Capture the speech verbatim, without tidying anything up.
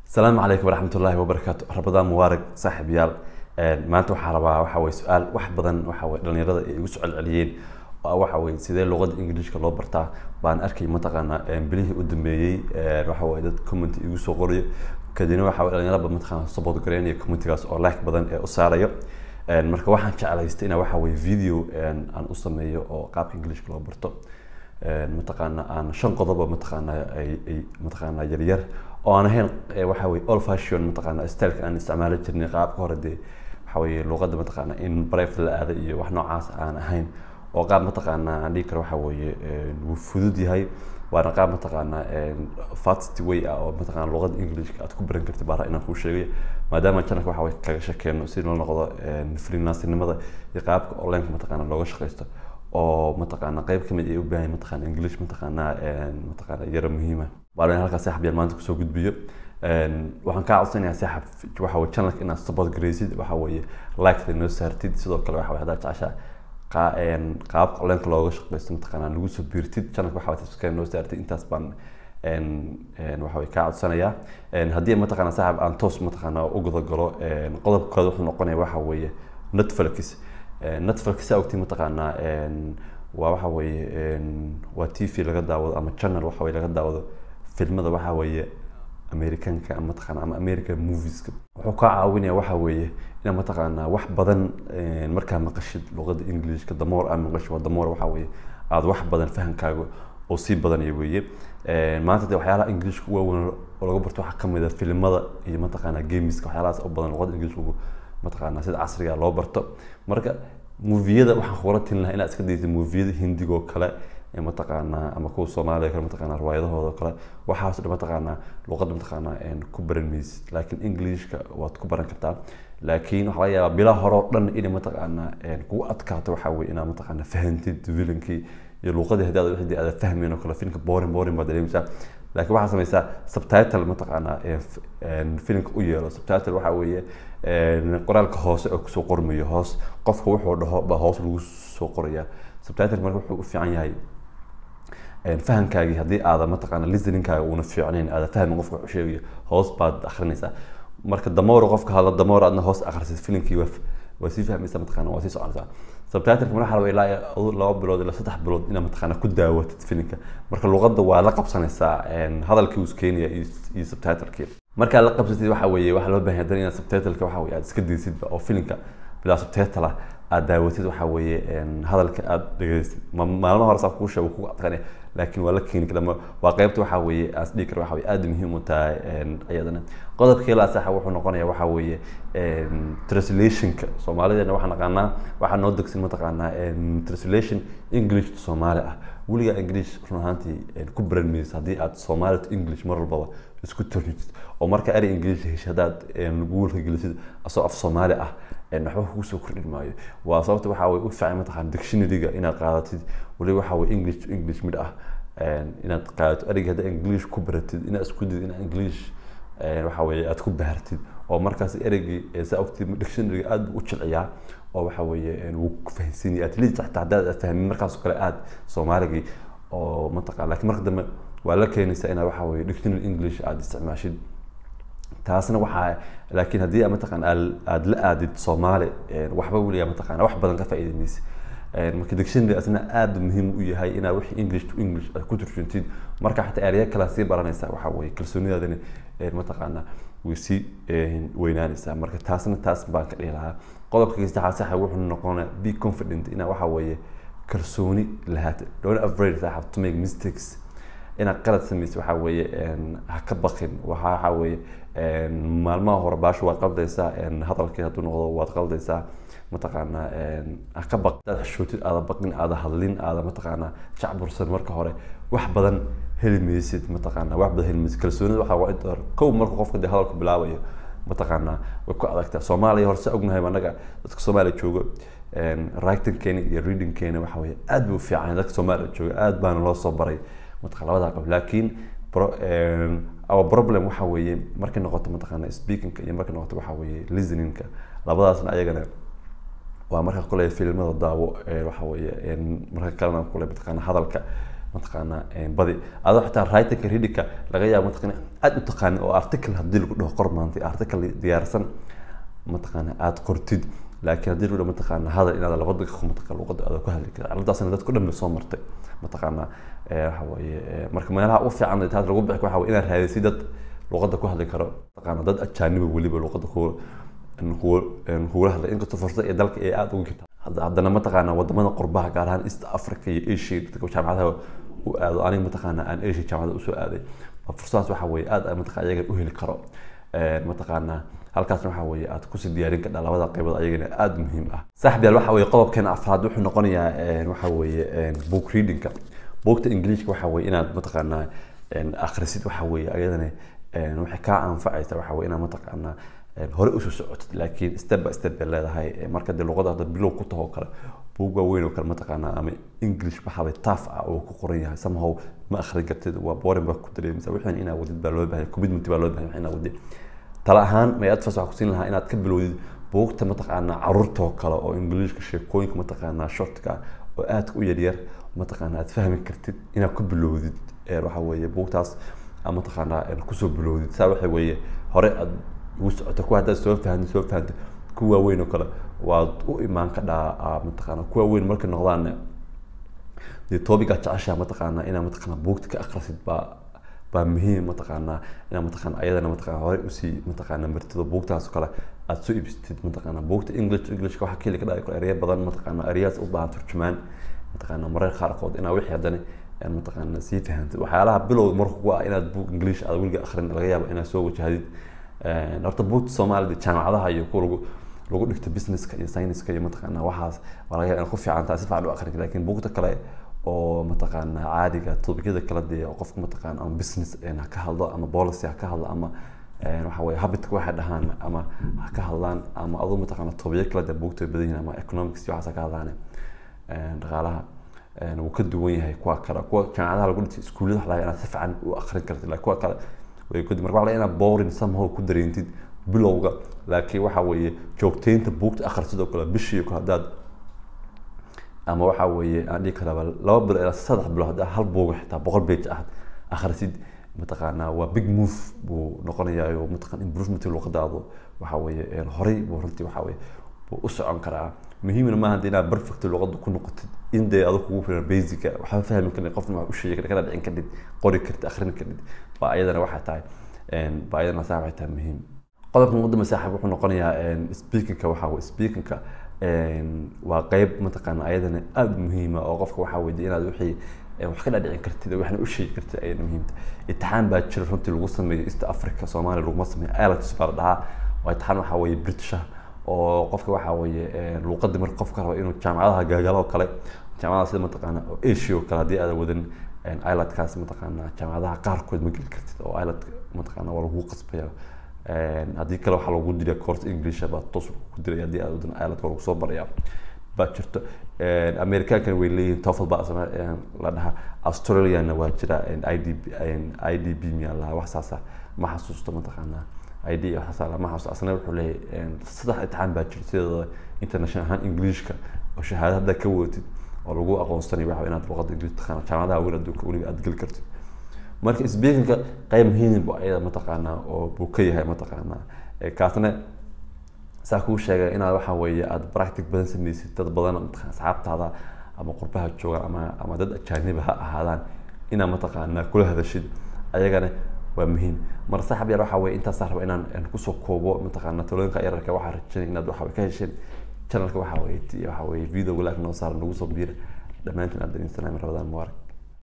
السلام عليكم ورحمة الله وبركاته. رمضان مبارك صاحب يال. ما أنتوا حربا وحوي سؤال واحد بدن وحوي لأن يرد يسأل عليين وحوي سيد اللغة الإنجليزية كلها برتا بان أركي منطقة بليه قدام بيجي وحوي ده كومنت يوسف قري كدينا وحوي لأن يرد منطقة صباط قريني كومنت جالس أو لايك بدن أسعارية مركب واحد شعله يستينا وحوي فيديو عن أصلا أو قاب إنجليزية كلها برتا متقنا عن شن قضبة متقنا أي متقنا يرير أو أنا هنا وحوي all fashion متقنا استيل أنا استعمال جرني قاب كوردي وحوي لغة متقنا إن بريف الأذى وحنا عاس أنا هين وقاب متقنا عندك وحوي وفدودي هاي وأنا قاب متقنا فاتستي وي أو متقنا لغة إنجليزية أتكون برنك اعتبارها إن أخو شيء ما دام كأنك وحوي كشكل نصير لنا قضاء نفري الناس إنما يقاب أونلاين متقنا لغة شخصيته أو متقنا قيب كم يجيب بها متقنا إنجليش متقنا متقنا يرى مهمة وأنا هلقى ساحب يالمان تكسو قد بيو waxaan ka codsanayaa saaxib waxa uu channel inaad support gareysid waxa weeye like the news sartid sidoo kale waxa weeye hadaad jeceshaa qaan qaab online looga shaqeysto mataqaanaa lagu soo biirtid channel waxa weeye subscribe news sartid intaas baan een een waxa weeye ka codsanayaa een hadii mataqaanaa saaxib aan toos mataqaanaa u gudo galo een qodobkooda wuxuu noqonayaa waxa weeye Netflix Netflix awti mataqaanaa een waa waxa weeye een waa T V laga daawado ama channel waxa weeye laga daawado filmada waxa weeye American ka ama taqaan ama American movies ka wuxuu ka caawinaya waxa weeye in ma taqaana wax badan marka maqashid luqada English ka damoor ama maqash waa damoor waxa weeye aad wax badan fahankaaga oo si badan ay weeye ee maanta waxyaalaha English ku weyn oo laga barto waxa kamid ah filimada iyo ma taqaana games ka waxyaalahaas oo badan luqada English ugu ma taqaana sida casriga loo barto marka movie-yada waxaan khuratin lahaa inaad iska daysid movie-yada Hindiga oo kale ما تقعنا أما كو الصومالي كلام تقعنا روايده هذا كله وحاسد ما تقعنا لغة ما تقعنا إن كبر الميز لكن إنجليش كوات كبرن كتاب لكن حاليا بلا هرطن إلى ما تقعنا إن كو أتكات وحوي إن ما تقعنا فهمت فيلن كي اللغة هذا الواحد هذا فهمينه كله فين كبورين بورين بدري مثلا لكن واحد مثلا سبتايتل ما تقعنا إن فيلم كويه سبتايتل وحوي إن قرآن كهاس أو سو قرمي هاس قف هو حوله بهاس لو سو قرية سبتايتل ما هو في عين هاي fahankaaga hadii aad ma taqaan listening-kaaga una fiicneen aad fahmi qofka wuxuu sheegay hoos baad akhrinaysaa marka damoor qofka hada damoor aadna hoos akhrisid filimkii waa waa si fahmaysaa ma taqaan waa si soconaysaa subtitle kuma xarba ilaa laba bilood ilaa saddex bilood ina ma taqaan ku daawatid filimka marka luqadda waa la qabsanaysaa hadalkii uu keenaya iyo subtitle-kii marka la qabsatid waxa weeye waxa loo baahan yahay in subtitle-ka waxa weeye aad iska diisid oo filimka bila subtitle aad daawatid waxa weeye hadalka aad dhageysid maalmo hore sax ku sheego ku aqoonay laakiin wala keen kala waa qaybta waxa weeye as dhikr waxa weeye aad muhiim u tahay ayadana qodobkii la sax wuxuu noqonayaa waxa weeye translation-ka Soomaalida waxa naqaanaa waxa noo degsin ma taqaanaa translation English to Somali ah waliga English run ahaantii ku barnaamijis hadii aad Somali to English mar walba isku turjid oo marka ari English heshadaad Google gelisid asoo af Somali ah إن waxba ku soo kordhin maayo waa sababta waxa way u fiican ma taqaan dictionary-ga inaad qaadatid wali waxa way English to English mid ah inaad qaadato ariga hada English ku baratid inaad isku did in English waxa way aad ku baartid oo markaas erigi sababta dictionary-ga aad u jilciyaa oo waxa way uu ku fahansiinay at least hatta hadaad fahmin markaas kale aad Soomaaliga oo ma taqaan laakiin marka dambe waa la keenaysaa inaad waxa way dictionary English aad isticmaashid taasna waxa laakiin hadii ama taqaan aad la aadid Soomaali waxba waliya ma taqaan wax badan ka faa'iideynaysa marka dictionary asna aad muhiim u yahay ina wax English to English ku turjuntid marka xataa ereya kala si baranaysa waxa way kalsoonidaadina ma taqaan way si weynaanaysa marka taasna taas baan ka dhilaha qodobka saxa saxa wuxuu noqonaa be confident ina waxa way kalsooni lahayd don't afraid to have to make mistakes ina qalad sameeyay waxa weeye ha ka baqin waxa weeye maalmaha hore baash waa qaldaysaa hadalkii haduu noqdo waad qaldaysaa ma taqaana ha ka baqdaad shootid aad baqin aad hadlin aad ma taqaana shacbursan marka hore wax badan helmaysid ma taqaana wax badan helmaysid kalsoonida waxa waa inta kow marka qofka hadalku bilaabayo ma taqaana way ku adagtaa Soomaaliya horse ognahay anaga dadka Soomaaliya joogo writing keeni iyo reading keeni waxa weeye aad u fiican dadka Soomaaliya joogo aad baan loo soo baray متخلفات قبل لكن أو problem waxa weeye markay noqoto mataqaana speaking iyo markay noqoto waxa weeye listening ka labadaasna ayagana waa marka kale filimada daawo waxa weeye marka kalena kale mataqaana hadalka mataqaana badi adoo xitaa writing reading laga yaabo mataqaana aad u taqaan oo article hadii lagu dhaho qor maanta article diyaarsan mataqaana aad qortid laakiin hadii lagu mataqaana hada inaad laba daqiiqo mataqaana luqada aad ku hadli karto arrintaasna dadku dhan soo martay mataqaana waxa weeye marka meelaha u fiican ee taas lagu bixi waxa weeye inaad raadisid dad luqada ku hadli karo mataqaana dad ajaaniba waliba luqada ku kuula hadlay inkastoo fursad ee dalka ee aad ugu jirta haddana mataqaana wadamada qurbaha gaar ahaan East Africa iyo Asia dadka jaamacadaha u aado aniga mataqaana aan Asia jaamacada u soo aaday fursadaas waxa weeye aad mataqaana ayaga u heli karo mataqaana halkaas waxa weeye aad ku sii diyaarin kartaa labada qaybood ayagana aad muhiim ah saaxiib waxa weeye qodobkan afraad wuxuu noqonayaa waxa weeye book reading ka bookta Ingiriiska waxa weeye inaad mataqaana akhrisid waxa weeye ayadana waxay ka anfacaysaa waxa weeye inaad mataqaana hore u soo socotid laakiin step by step leedahay marka de luqada bilow ku taho kale buuga weyn oo kale mataqaana ama English waxa way taaf ah oo ku qoran yahay somehow ma akhrin kartid waa boring ba ku dareemaysaa wixii inaad wadid baa loo baahan commitment baa loo baahan inaad wadid tala ahaan ma aad fasax ku siin lahaa inaad ka bilowdid buugta mataqaana carruurta oo kale oo Englishka sheekooyinka mataqaana shortka oo aad u yar yar mataqaana aad fahmi kartid inaad ku bilowdid waxa weeye buugtaas ama mataqaana ku soo bilowdid saa waxa weeye hore aad وسعته كوا هذا سوف فهد سوف فهد كوا وين وكلا وإيمان كذا متقنا كوا وين مركز نغضان دي توبيك أتعشى متقنا إنا متقنا بوقت كأخرسد با بمهم متقنا إنا متقنا أيضا متقنا هاي وسي متقنا مرتضى بوقت هسكلا أتسوي بستد متقنا بوقت إنجليش إنجليش كوا حكي لك كذا يقول أريا بدل متقنا أرياس أوبا ترجمان متقنا مرة خارقود إنا وحي هذاني يعني متقنا سيف فهمت وحيالها بلو مرخوا إنا بوق إنجليش أو ويلقى آخرين الغياب إنا سووا جهديد horta buugta Soomaaliya jaamacadaha iyo ku lagu lagu dhigto businesska iyo science-ka iyo mataqaana waxaas walaga yaabaa ku fiican taasi fiican u akhrin laakiin buugta kale oo mataqaana caadiga topicyada kala dee qofka mataqaana ama business ee ka hadlo ama policy ka hadlo ama waxa way habitka waxa dhahaan ama ka hadlaan ama adoo mataqaana topic kala dee buugta badan ama economics iyo waxa ka hadlaan dhaqaalaha uu ka duwan yahay kuwa kale kuwa jaamacadaha lagu dhigto iskuulada waxa laga si fiican u akhrin kartid laakiin kuwa kale way ku markaa la ina boring somehow ku dareentid bilowga laakiin waxa weeye joogteynta buugta akhrisid oo kale bishii ku hadaad ama waxa weeye aan dhigi karaa laba bil ilaa saddex bilood hal buug xitaa boqol page ah akhrisid mataqaana waa big move buu noqonayaa oo mataqaan improvement luqadaadu waxa weeye horay buu runtii waxa weeye buu u socon karaa muhiimna ma aha inaad perfect luqada ku noqotid in day adigu kugu filan basic waxa fahmi karnaa qofna wax u sheegay kana dhicin kadib qori kartid akhrin kadib baa ayadana waxa tahay een baa ayadana saaxiib tahay muhiim qodobka muddada saaxiib wuxuu noqonayaa een speaking-ka waxa weeye speaking-ka een waa qayb mataqaana ayadana aad muhiim ah oo qofka waxa weeye inaad wixii wax ka dhicin kartid waxna u sheegi kartid ayadana muhiim tahay imtixaan baa jira runtii lagu sameeyo East Africa Soomaaliya lagu sameeyo I E L T S baa dhaha waa imtixaan waxa weeye British oo qofka waxa weeye luqadda marka qofka rabo inuu jaamacadaha gaagalo kale jaamacadaha sida mataqaana oo Asia oo kale hadii aad wadan I E L T kaas mataqaana jaamacadaha qaarkood ma geli kartid oo I E L T mataqaana waa lagu qasbaya een hadii kale waxa lagu diray course English ba toos ku diray hadii aad wadan I E L T lagu soo barayaa ba jirto een American way leeyihiin TOEFL ba asana la dhaha Australian waa jira I D B I D B mi Allah wax saasa ma xasuusto mataqaana I D waxa sala ma xasuusto asana wuxuu leeyahay saddex imtixaan baa jirta sida international ahaan Englishka oo shahaadada ka watid oo lagu aqoonsanay waxa inaad luqadda Ingiriis taqaan jaamacadaha weyn adduunka waliba aad gali kartid marka speaking-ka qayb muhiim ah ayada mataqaana oo buu ka yahay mataqaana ee kaasna saa ku sheegay inaad waxa weeye aad practice badan samaysid dad badan asxaabtaada ama qurbaha jooga ama ama dad ajaanib ha ahaadaan ina mataqaana kula hadashid ayagana waa muhiim mar saaxiib yar waxa weeye inta saarba inaan ku soo koobo mataqaana talooyinka yararka waxa rajay inaad waxa ka hesheen channelka waxa weeye waxa weeye video walaak noo saar nagu soo biir dhamaantiin aad intaan Ramadan mubarak